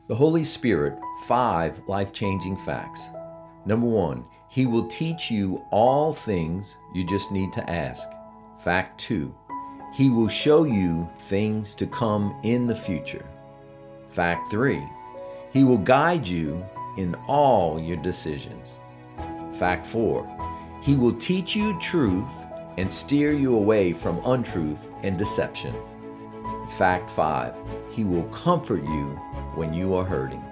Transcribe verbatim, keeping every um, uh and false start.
The Holy Spirit, five life-changing facts. Number one, He will teach you all things, you just need to ask. Fact two, He will show you things to come in the future. Fact three, He will guide you in all your decisions. Fact four, He will teach you truth and steer you away from untruth and deception. Fact five, He will comfort you when you are hurting.